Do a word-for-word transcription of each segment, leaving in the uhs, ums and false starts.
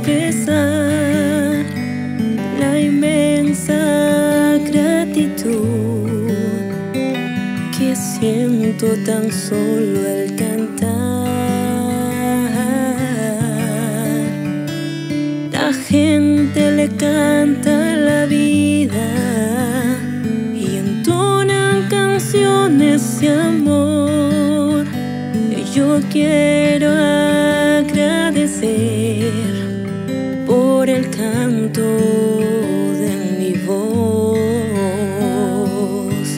expresar la inmensa gratitud que siento tan solo al cantar. La gente le canta la vida y entonan canciones de amor. Yo quiero agradecer por el canto de mi voz.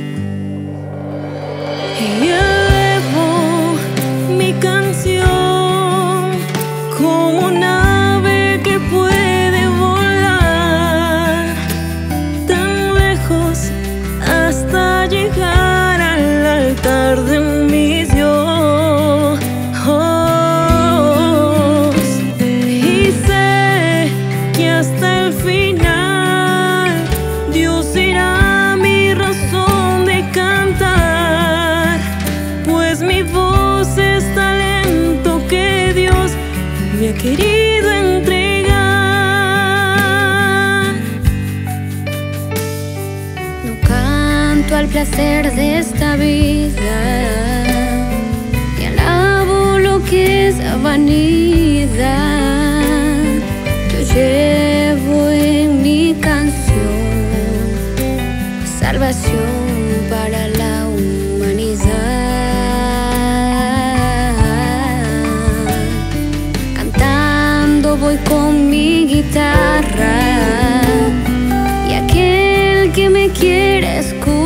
Y elevo mi canción como un ave que puede volar tan lejos hasta llegar al altar de mi Dios. Hasta el final Dios será mi razón de cantar, pues mi voz es talento que Dios me ha querido entregar. No canto al placer de esta vida, ni alabo lo que es vanidad. Llevo en mi canción salvación para la humanidad. Cantando voy con mi guitarra, y aquel que me quiera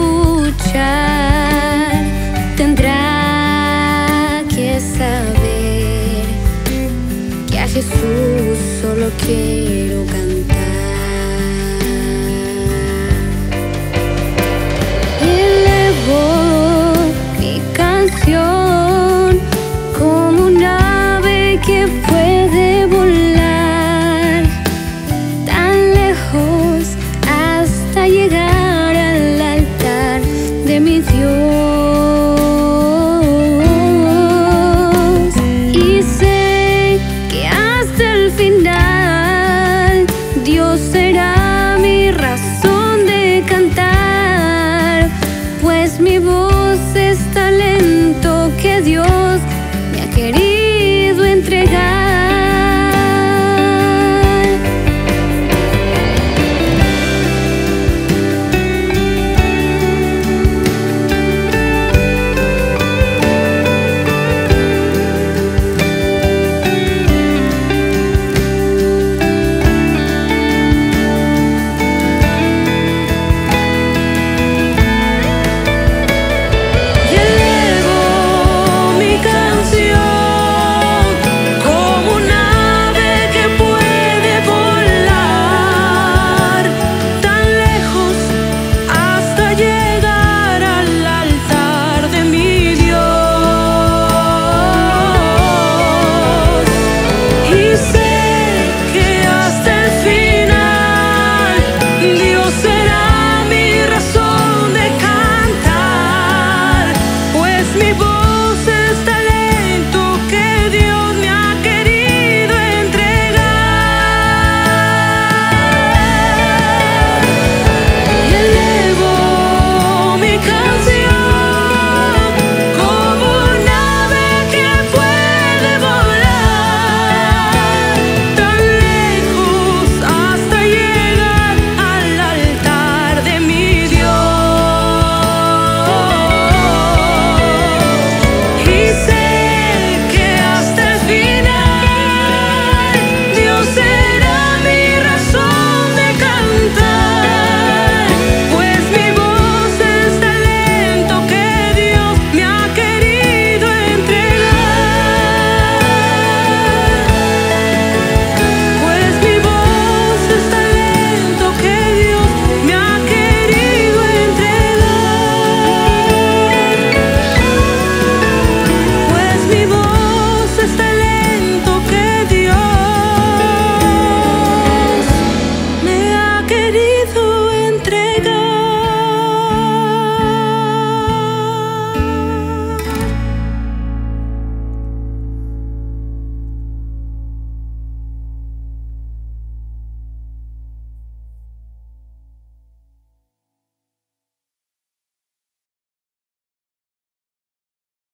escuchar tendrá que saber que a Jesús solo quiero cantar. Elevo mi canción como un ave que puede volar tan lejos hasta llegar al altar de mi Dios. Y sé que hasta el final Dios será mi razón de cantar, pues mi voz es talento que Dios me ha querido entregar.